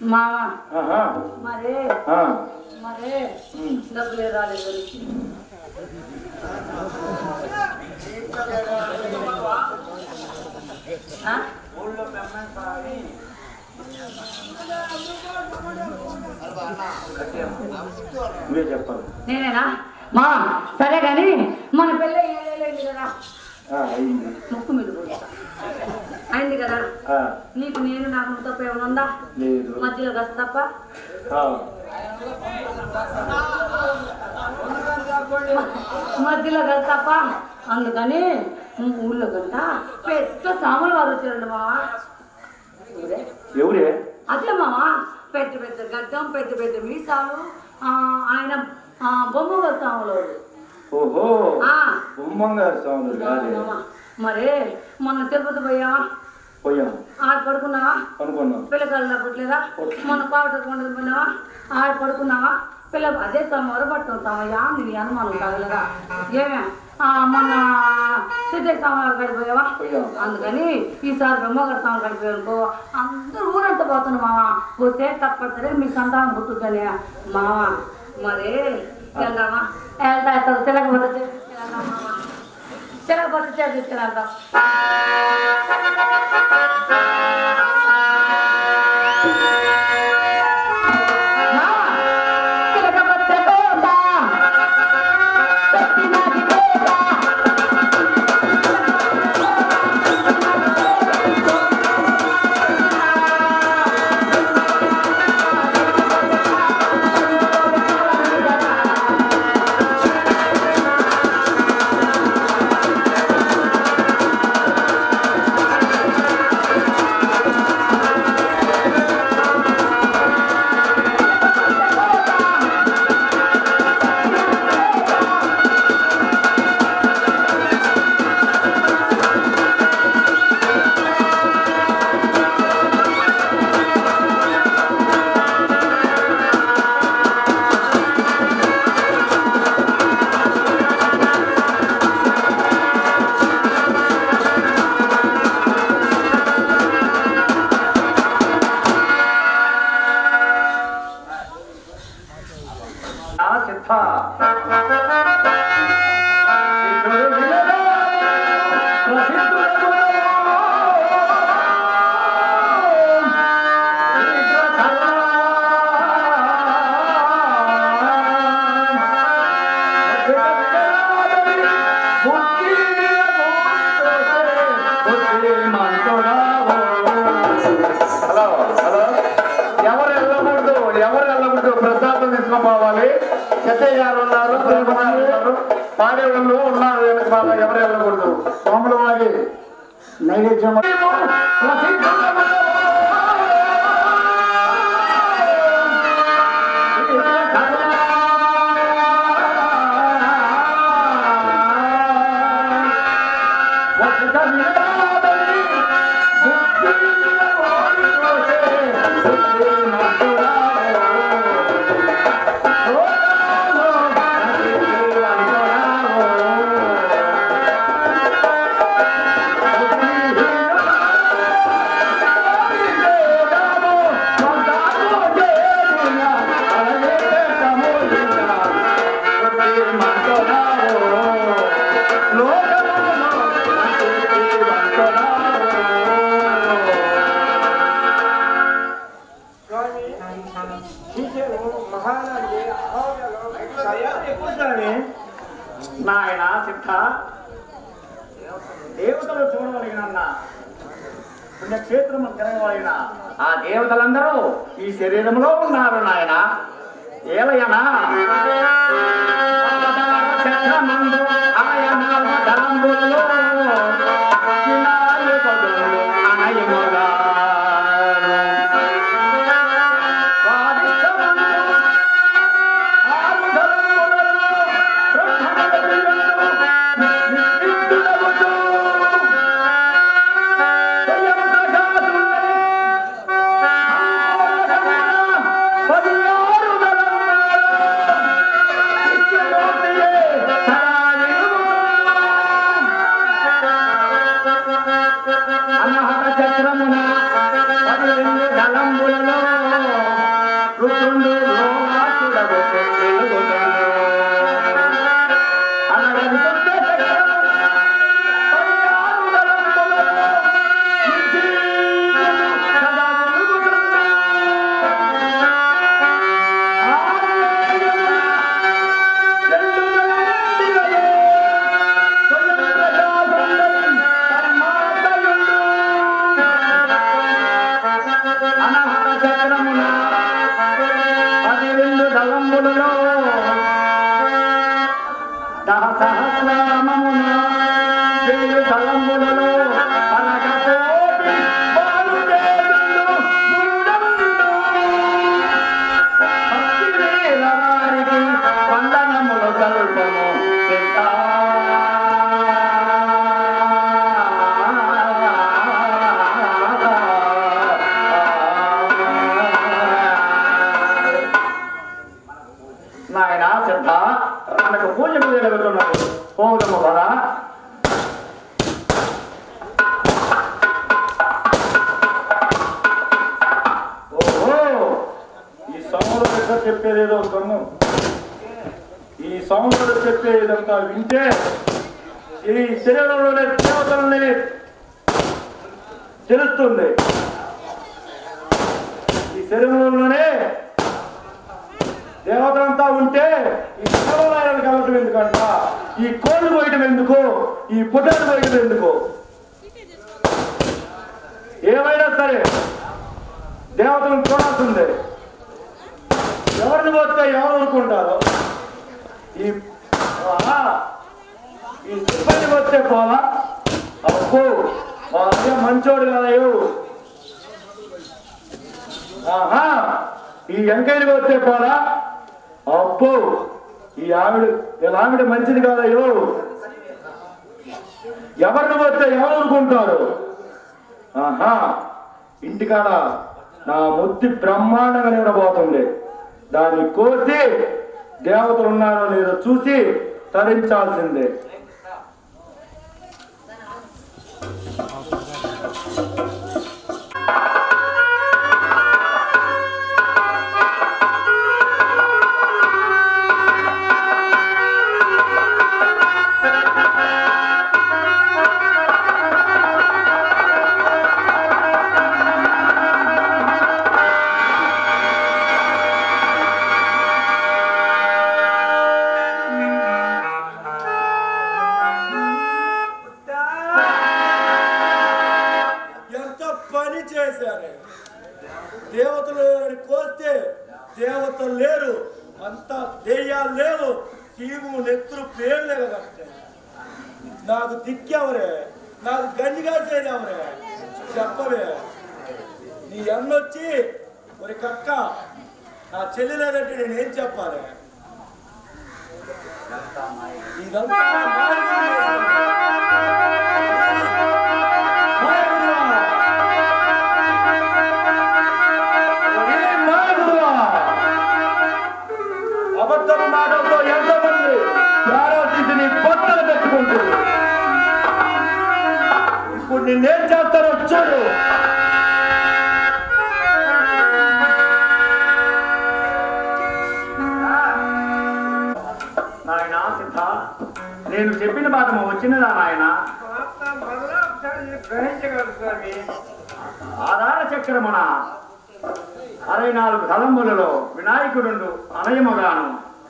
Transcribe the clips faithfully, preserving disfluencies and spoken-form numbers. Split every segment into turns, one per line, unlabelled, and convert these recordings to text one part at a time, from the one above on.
మామ మరే మరే డబ్బులే రాలేదు నేనేనా మా సరే కానీ మన పెళ్ళి ఏడేళ్ళైంది కదా ముక్కు మీద అయింది కదా నీకు నేను నాకు తప్ప ఏమైనా ఉందా మధ్యలో గస్ తప్ప మధ్యలో గస్ తప్ప అందుకని ఊళ్ళో గంట పెద్ద సాములు వారు వచ్చారండి మావా
ఎవరే
అదే మావా పెద్ద పెద్ద గడ్డం పెద్ద పెద్ద మీసాలు ఆయన బొమ్మగారు సాములు
ఓహో బొమ్మంగారు సాములు
మరే మొన్న తిరుపతి పోయావా
పోయాం
ఆడ పడుకున్నావా
పడుకున్నాం
పిల్లకాయలు పుట్టలేదా మొన్న పాట కొండలు పోయినావా ఆడ పడుకున్నావా పిల్ల అదే తమ పట్టుకుంటామయ్యా నీ అనుమానం కాగలరా ఏమే మొన్న సిద్ధ సామాన్లు గడిపోయావా అందుకని ఈసారి బ్రహ్మగారి సామాన్లు గడిపోయానుకో అందరూ ఊరంతా పోతున్నాం మావా పోతే తప్పనిసరిగా మీ సంతానం పుట్టుకనే మావా మరి వెళ్దామా వెళ్తా తిరగబోతే మావా తిరగబోతే చేసి తీసుకెళ్తాం
పోవాలి చెత్తయ్య గారు ఉన్నారు పాడే వాళ్ళు ఉన్నారు ఎవరు వెళ్ళకూడదు స్వాముల వారి నైవేద్యం నాయన సిద్ధ దేవతలు చూడవలగిన పుణ్యక్షేత్రము తిరగవలగిన ఆ దేవతలందరూ ఈ శరీరంలో ఉన్నారు నాయన ఏలయనా ఆయన చూడము కదా. ఓహో, ఈ సౌందర్య చెప్పేదేదో కన్ను, ఈ సౌందర్య చెప్పేదంతా వింటే ఈ శరీరంలోనే దేవతలని తెలుస్తుంది. ఈ శరీరంలోనే దేవతలంతా ఉంటే ఈ దేవాలయాలు కలగటం ఎందుకంట, ఈ కోళ్ళు పోయటం ఎందుకు, ఈ పుట్టలు పోయటం ఎందుకు? ఏమైనా సరే దేవతలను చూడాల్సిందే. ఎవరిని పోతే ఎవరు ఊరుకుంటారు? ఈ ఈ సిబ్బంది వస్తే పోలా, అప్పు అదే మంచోడు కదయు. ఆహా, ఈ వెంకయ్యకి వస్తే పోలా, అప్పు ఈ ఆవిడ ఇలా ఆవిడ మంచిది కాదయ్యో. ఎవరిని పోతే ఎవరు ఊరుకుంటారు? ఆహా, ఇంటికాడ నా ముద్ది బ్రహ్మాండంగా నిలబోతుంది. దాన్ని కోసి దేవతలు ఉన్నారో లేదో చూసి తరించాల్సిందే.
దేవతలు కోస్తే దేవతలు లేరు, అంతా దెయ్యాలు లేవు, చీము నెత్తురు పేర్లే కదంటే. నాకు దిక్కెవరే, నాకు గంజి కాసేది ఎవరే చెప్పవే. నీ అన్నొచ్చి మరి కక్క నా చెల్లి లేదంటే నేనేం చెప్పాలి? ఇదంతా
అబద్ధం మాటలతో ఎంతమంది ప్రారంభించి బొత్తలు పెట్టుకుంటుంది. ఇప్పుడు నిన్నేం చేస్తారో చూడు. నాయన సిద్ధ, నేను చెప్పిన మాట వచ్చినదా నాయన? ఆధార చక్రమున అరవై నాలుగు తలంబులలో వినాయకుడు అనయముగాను.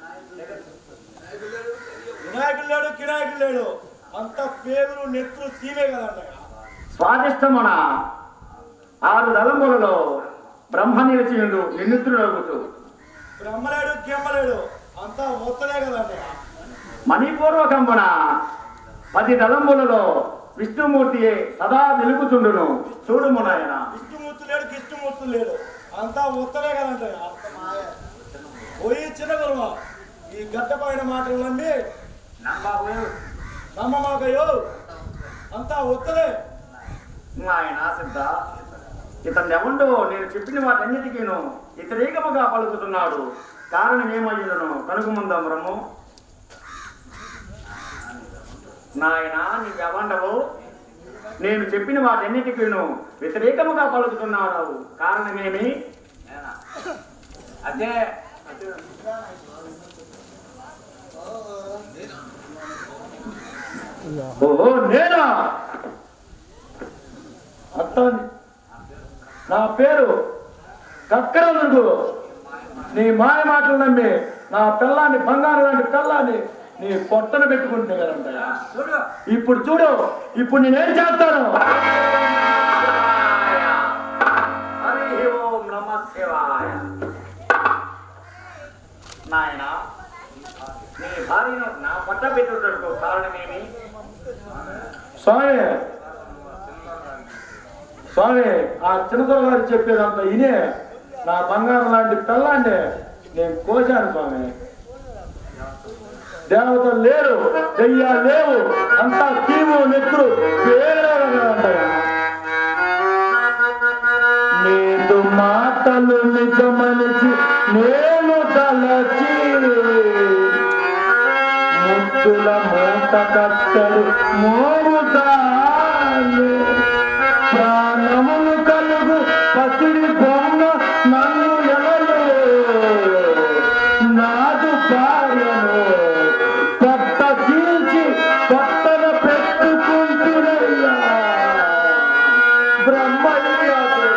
వినాయకుడు లేడు, కినాయకుడు లేడు, అంత పేరు నెత్తులు సీమే కదండి.
స్వాదిష్టమున ఆరు తలంబులలో బ్రహ్మ నిలిచియుండు నిన్నుతుడు.
బ్రహ్మలేడు, కెమ్మలేడు, అంతా మొత్తలే కదండి.
మణిపూర్వకంబున పది తలంబులలో విష్ణుమూర్తి సదా నిలుపుతుండును. చూడుము నాయన.
విష్ణుమూర్తి లేడు, కృష్ణమూర్తి లేడు, అంతా మొత్తలే కదండి. పోయి చిన్న గురువ ఈ గడ్డ పైన మాటలు నమ్మి నమ్మమాకయ్యో, అంతా ఒత్తలే.
ఆయన సిద్ధ, ఇతను ఎవడో నేను చెప్పిన వాటన్నిటికీను వ్యతిరేకముగా పలుకుతున్నాడు. కారణం ఏమయ్యుండను కనుగొందాం రమ్ము. నాయన నీవెవండవు? నేను చెప్పిన వాటన్నిటికీను వ్యతిరేకముగా పలుకుతున్నాడు. కారణమేమి? అదే ఓహో, నేనా? అత్త, నా పేరు కక్కరలుడు. నీ మాయ మాటలు నమ్మి నా పిల్లాన్ని, బంగారు లాంటి పిల్లాన్ని నీ పొట్టను పెట్టుకుంటే కదంటయ్యా. ఇప్పుడు చూడు, ఇప్పుడు నేనేం చేస్తాను? నాయన, నీ భార్యను నా పొట్ట పెట్టుటకు కారణమేమి? స్వామి స్వామి ఆ చిన్నతోడు గారు చెప్పేదంతా ఇనే నా బంగారం లాంటి పిల్లాన్ని నేను కోశాను స్వామి. దేవతలు లేరు, దెయ్యాలు లేవు, అంతా తీము నెత్తురు పేరంటాయా. నీదు మాటలు నిజమనిచి నేను తలచి ముద్దుల కట్ట కట్టడు మోముదాన్ని ప్రాణములు కలుగు పసిడి బొమ్మ నన్ను ఎవరు నాదు భార్యను పట్ట చీల్చి పట్టన పెట్టుకుంటున్నయ్యా బ్రహ్మయ్య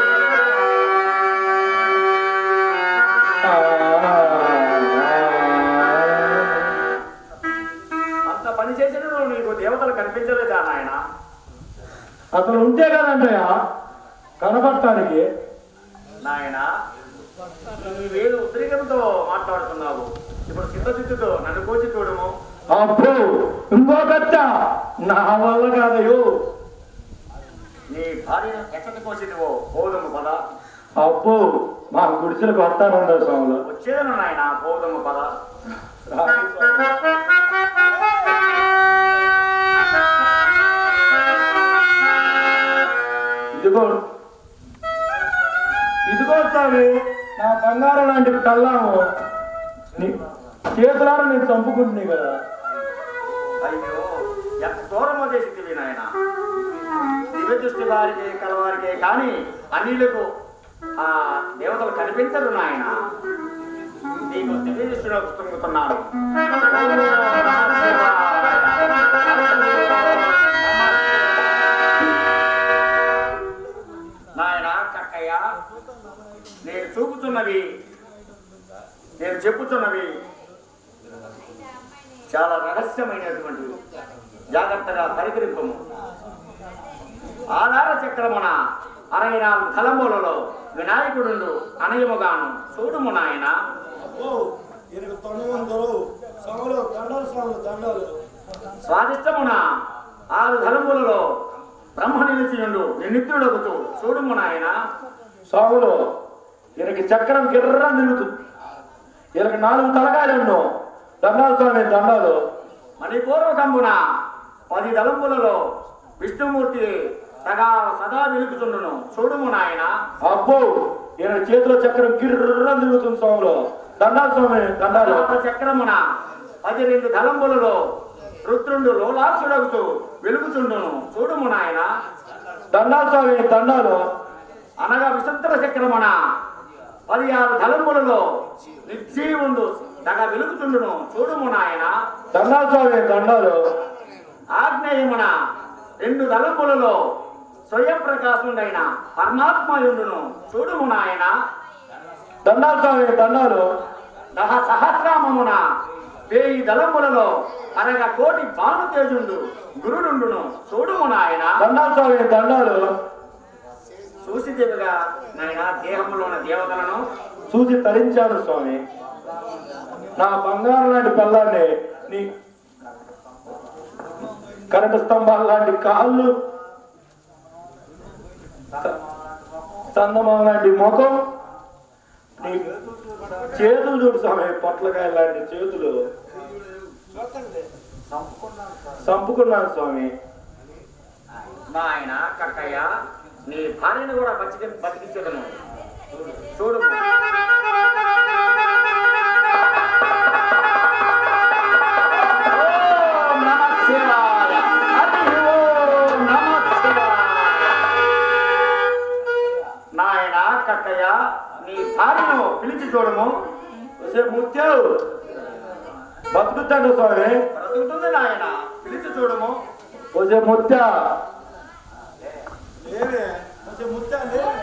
అంత పని చేసిన నీకు దేవతలు కనిపించలేదా నాయన?
అసలు ఉంటే కదంటయ్య కనపడటానికి.
నాయన నీవేదో ఉద్రేకంతో మాట్లాడుతున్నావు. ఇప్పుడు చిత్తశుద్ధితో నన్ను కోచి చూడము.
అబ్బో ఇంకొకచ్చ నా వల్ల కాదయ్యో.
నీ భార్యను ఎక్కడ కోసిదివో పోదము పద.
అబ్బో మా గుడిసెలకు వస్తానుండదు స్వాములు.
వచ్చేదను నాయన పోదము పద.
ఇదిగో ఇదిగో స్వామి నా బంగారం లాంటి కళ్ళాము నీ చేతులారా నేను చంపుకుంటున్నాయి కదా.
అయ్యో ఎంత దూరమో చేసింది నాయన. దివ్య దృష్టి వారికి కలవారికే కానీ అన్నిలకు ఆ దేవతలు కనిపించరు నాయన. నీకు దివ్య దృష్టిలో పుస్తకముతున్నాను. నాయన కక్కయ్య నేను చూపుతున్నవి నేను చెప్పుతున్నవి చాలా రహస్యమైనటువంటివి. జాగ్రత్తగా పరికరింపము. ఆధార చక్రమున అరవై నాలుగు తలంబులలో వినాయకుడు అనయముగాను చూడుము నాయన. స్వాదిష్టమున ఆరు తలంబులలో బ్రహ్మ నిలిచియుండు నిత్యుడగుతూ చూడుము నాయన.
స్వాములు ఈయనకి చక్రం గిర్ర తిరుగుతుంది. ఈయనకి నాలుగు తలకాయలు ఉండవు. దండాలు స్వామి దండాలు.
మణిపూర్వకంబున పది తలంబులలో విష్ణుమూర్తి సగా సదా వెలుగుతుండును చూడుము నాయన.
అబ్బో ఈయన చేతిలో చక్రం గిర్ర తిరుగుతుంది స్వాములు. దండాలు స్వామి దండాలు.
చక్రమున పది రెండు తలంబులలో రుద్రుండు లోలాక్షుడగుతూ వెలుగుతుండును చూడుము నాయన.
దండాలు స్వామి దండాలు.
అనగా విశుద్ధ చక్రమున పది ఆరు తలంబులలో నిర్జీవుండు తగ వెలుగుతుండును చూడుము నాయన.
దండాలు స్వామి దండాలు.
ఆగ్నేయమున రెండు తలంబులలో స్వయం ప్రకాశుడైన పరమాత్మయుండును చూడుము నాయన.
దండాలు స్వామి దండాలు.
దహ సహస్రామమున వేయి దళములలో అనగా కోటి బాను తేజుండు గురుడుండును చూడుము నాయన.
దండాలు స్వామి దండాలు.
చూసిదేవిగా నాయన దేహంలో ఉన్న దేవతలను
చూసి తరించాను స్వామి. నా బంగారం లాంటి పిల్లాన్ని నీ కరెంటు స్తంభాలు లాంటి కాళ్ళు, చందమామ లాంటి ముఖం, నీ చేతులు చూడు స్వామి. పొట్లకాయ లాంటి చేతులు చంపుకున్నాను స్వామి.
నాయన కక్కయ్య నీ భార్యను కూడా బతికి బతికించదను చూడు. నాయన కక్కయ్య నీ భార్యను పిలిచి చూడము.
ముత్యాలు బతుకుతాడు స్వామి.
బ్రతుకుతుంది నాయన పిలిచి చూడము.
వచ్చే ముత్యా
లేవే కొంచెం ముత్తా లేవే.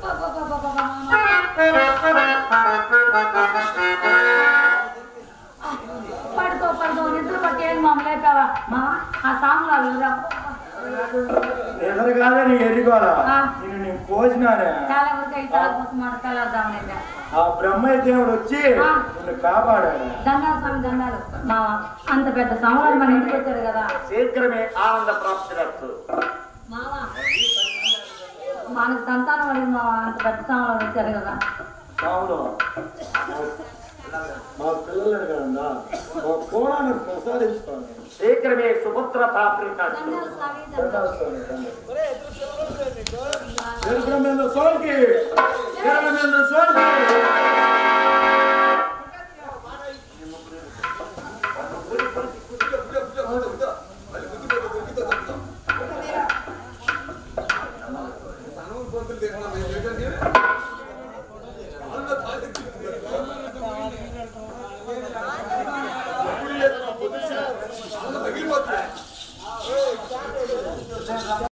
పడుకో పడుకో నిద్ర పట్టేది మమ్మల్ని అయిపోయావా మా ఆ సాంగ్లో
ఎదురు కాదా నీ ఎదురుకోవాలా నేను నేను కోసినానే.
చాలా వరకు అయితే మాట్లాడదామని
ఆ బ్రహ్మయ్య దేవుడు వచ్చి నిన్ను కాపాడాడు.
దండాలు స్వామి దండాలు మావ. అంత పెద్ద సంవత్సరం మన ఇంటికి వచ్చారు కదా.
శీఘ్రమే ఆనంద ప్రాప్తిరస్తు.
మావా మనకు సంతానం అడిగి మావ. అంత పెద్ద సంవత్సరం వచ్చారు కదా.
అవును మా పిల్లలు కదన్నా మా కోణాన్ని ప్రసాదిస్తాను.
శీఘ్రమే సుపుత్ర ప్రాప్తిరస్తు.
దండాలు స్వామి దండాలు.
సోల్కి సోల్కి